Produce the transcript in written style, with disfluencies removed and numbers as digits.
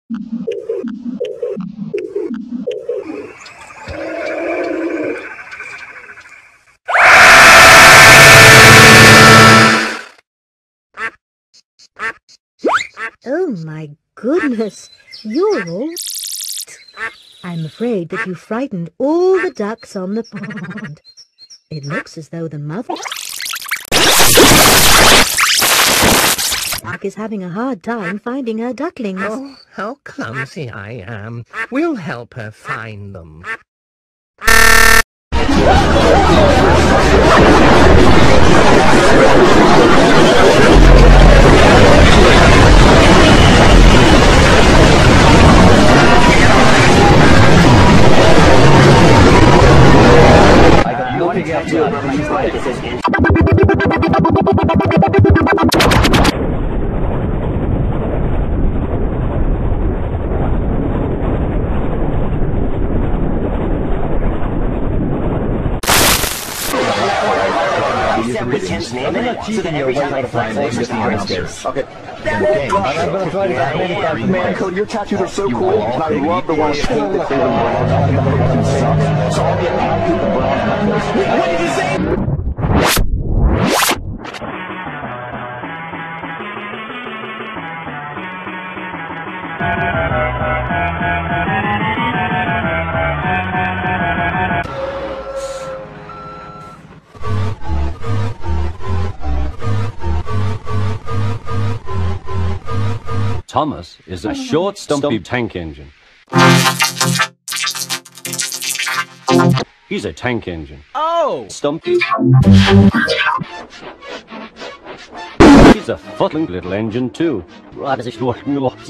Oh my goodness, you're all... I'm afraid that you frightened all the ducks on the pond. It looks as though the mother duck is having a hard time finding her ducklings. Oh, how clumsy I am. We'll help her find them. I'm not cheating your way to find names in space. Okay. I'm gonna try to get man code. Your tattoos are so cool, and I love the one. So I'll get out to the brown. What did you say? Thomas is a short, stumpy tank engine. He's a tank engine. Oh! Stumpy. He's a fuddling little engine too.